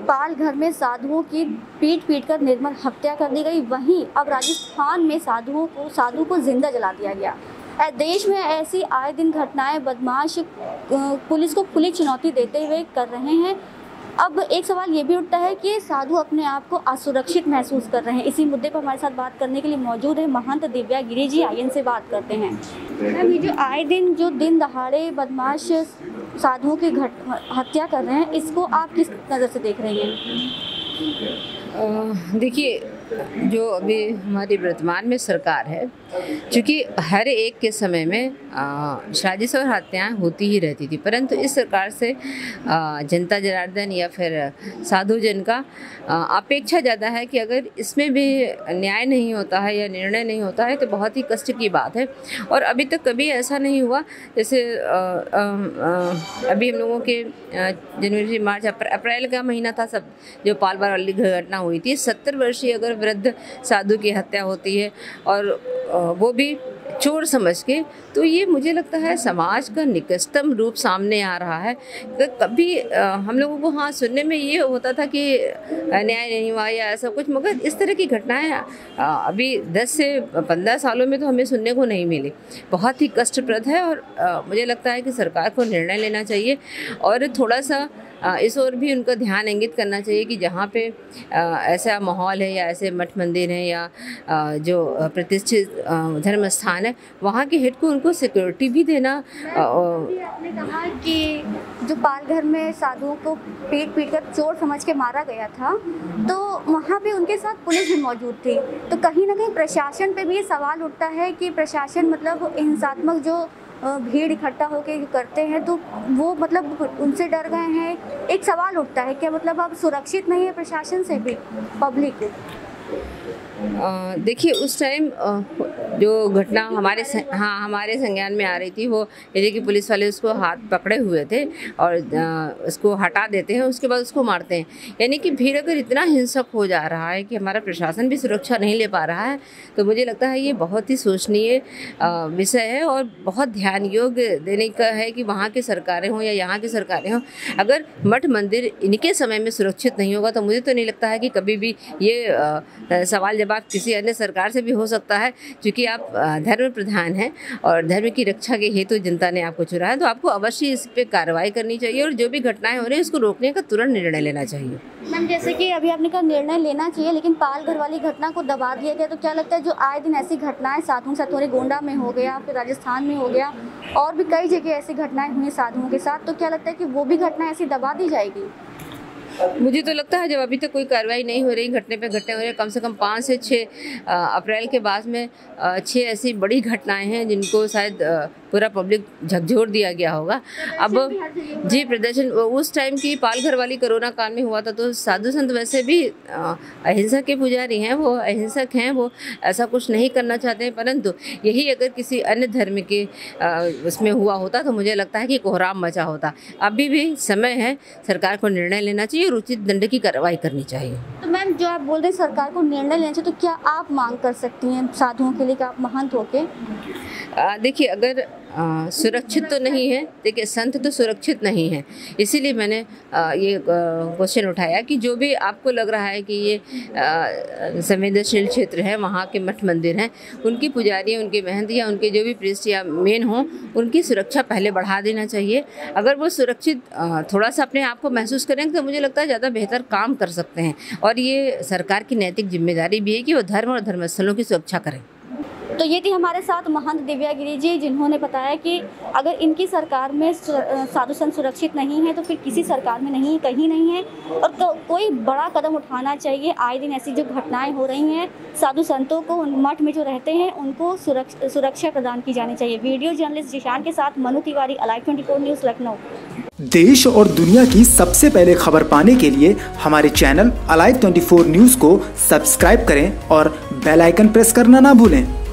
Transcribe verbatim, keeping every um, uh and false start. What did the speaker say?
पाल घर में साधुओं की पीट पीट कर निर्मम हत्या कर दी गई, वहीं अब राजस्थान में साधुओं को साधु को जिंदा जला दिया गया। देश में ऐसी आए दिन घटनाएं बदमाश पुलिस को खुली चुनौती देते हुए कर रहे हैं। अब एक सवाल ये भी उठता है कि साधु अपने आप को असुरक्षित महसूस कर रहे हैं। इसी मुद्दे पर हमारे साथ बात करने के लिए मौजूद है महंत दिव्या गिरी जी। आइए से बात करते हैं। मैम, ये जो आए दिन जो दिन दहाड़े बदमाश साधुओं की घट हत्या कर रहे हैं, इसको आप किस नज़र से देख रही हैं? देखिए, जो अभी हमारी वर्तमान में सरकार है, क्योंकि हर एक के समय में साजिश और हत्याएं होती ही रहती थी, परंतु इस सरकार से आ, जनता जनार्दन या फिर साधु जन का आ, अपेक्षा ज़्यादा है कि अगर इसमें भी न्याय नहीं होता है या निर्णय नहीं होता है तो बहुत ही कष्ट की बात है। और अभी तक कभी ऐसा नहीं हुआ। जैसे आ, आ, आ, अभी हम लोगों के जनवरी मार्च अप्रैल का महीना था, सब जो पालवार वाली घटना हुई थी, सत्तर वर्षीय अगर वृद्ध साधु की हत्या होती है और वो भी चोर समझ के, तो ये मुझे लगता है समाज का निकृष्टतम रूप सामने आ रहा है। तो कभी हम लोगों को हाँ सुनने में ये होता था कि न्याय नहीं हुआ या ऐसा कुछ, मगर इस तरह की घटनाएं अभी दस से पंद्रह सालों में तो हमें सुनने को नहीं मिली। बहुत ही कष्टप्रद है और मुझे लगता है कि सरकार को निर्णय लेना चाहिए और थोड़ा सा इस ओर भी उनका ध्यान इंगित करना चाहिए कि जहाँ पे ऐसा माहौल है या ऐसे मठ मंदिर हैं या जो प्रतिष्ठित धर्म स्थान है, वहाँ के हित को उनको सिक्योरिटी भी देना। आपने कहा कि जो पालघर में साधुओं को पीट पीट कर चोर समझ के मारा गया था, तो वहाँ पे उनके साथ पुलिस भी मौजूद थी, तो कहीं ना कहीं प्रशासन पे भी ये सवाल उठता है कि प्रशासन मतलब हिंसात्मक जो भीड़ इकट्ठा होकर करते हैं तो वो मतलब उनसे डर गए हैं। एक सवाल उठता है कि मतलब अब सुरक्षित नहीं है प्रशासन से भी पब्लिक। देखिए, उस टाइम जो घटना हमारे हाँ हमारे संज्ञान में आ रही थी, वो यदि कि पुलिस वाले उसको हाथ पकड़े हुए थे और उसको हटा देते हैं, उसके बाद उसको मारते हैं। यानी कि भीड़ अगर इतना हिंसक हो जा रहा है कि हमारा प्रशासन भी सुरक्षा नहीं ले पा रहा है, तो मुझे लगता है ये बहुत ही सोचनीय विषय है और बहुत ध्यान योग्य देने का है कि वहाँ की सरकारें हों या यहाँ की सरकारें हों, अगर मठ मंदिर इनके समय में सुरक्षित नहीं होगा तो मुझे तो नहीं लगता है कि कभी भी ये सवाल जवाब किसी अन्य सरकार से भी हो सकता है। क्योंकि आप धर्म प्रधान हैं और धर्म की रक्षा के हेतु जनता ने आपको चुना है, तो आपको अवश्य इस पे कार्रवाई करनी चाहिए और जो भी घटनाएं हो रही हैं उसको रोकने का तुरंत निर्णय लेना चाहिए। मैम, जैसे कि अभी आपने कहा निर्णय लेना चाहिए, लेकिन पालघर वाली घटना को दबा दिया गया, तो क्या लगता है जो आए दिन ऐसी घटनाएं साधुओं के साथ हो रही, गोंडा में हो गया, फिर राजस्थान में हो गया और भी कई जगह ऐसी घटनाएं हुई साधुओं के साथ, तो क्या लगता है कि वो भी घटना ऐसी दबा दी जाएगी? मुझे तो लगता है जब अभी तक कोई कार्रवाई नहीं हो रही, घटने पे घटने हो रहे, कम से कम पाँच से छः अप्रैल के बाद में छः ऐसी बड़ी घटनाएं हैं जिनको शायद पूरा पब्लिक झकझोर दिया गया होगा। अब जी प्रदर्शन उस टाइम की पालघर वाली कोरोना काल में हुआ था, तो साधु संत वैसे भी अहिंसा के पुजारी हैं, वो अहिंसक हैं, वो ऐसा कुछ नहीं करना चाहते हैं, परंतु यही अगर किसी अन्य धर्म के उसमें हुआ होता तो मुझे लगता है कि कोहराम मचा होता। अभी भी समय है, सरकार को निर्णय लेना चाहिए और उचित दंड की कार्रवाई करनी चाहिए। तो मैम, जो आप बोल रहे हैं सरकार को निर्णय लेना चाहिए, तो क्या आप मांग कर सकती हैं साधुओं के लिए कि आप महंत होके? देखिए, अगर आ, सुरक्षित तो नहीं है, देखिए संत तो सुरक्षित नहीं है, इसीलिए मैंने आ, ये क्वेश्चन उठाया कि जो भी आपको लग रहा है कि ये संवेदनशील क्षेत्र है, वहाँ के मठ मंदिर हैं, उनकी पुजारी, उनके महंत या उनके जो भी प्रीस्ट या मेन हों, उनकी सुरक्षा पहले बढ़ा देना चाहिए। अगर वो सुरक्षित थोड़ा सा अपने आप को महसूस करेंगे तो मुझे लगता है ज़्यादा बेहतर काम कर सकते हैं और ये सरकार की नैतिक जिम्मेदारी भी है कि वो धर्म और धर्मस्थलों की सुरक्षा करें। तो ये थी हमारे साथ महंत दिव्या गिरी जी, जिन्होंने बताया कि अगर इनकी सरकार में साधु संत सुरक्षित नहीं है तो फिर किसी सरकार में नहीं, कहीं नहीं है और तो कोई बड़ा कदम उठाना चाहिए। आए दिन ऐसी जो घटनाएं हो रही हैं, साधु संतों को उन मठ में जो रहते हैं उनको सुरक्षा सुरक्षा प्रदान की जानी चाहिए। वीडियो जर्नलिस्ट जिशान के साथ Manu Tiwari, Alive twenty four news, Lucknow. देश और दुनिया की सबसे पहले खबर पाने के लिए हमारे channel Alive twenty four news को सब्सक्राइब करें और बेल आइकन प्रेस करना ना भूलें।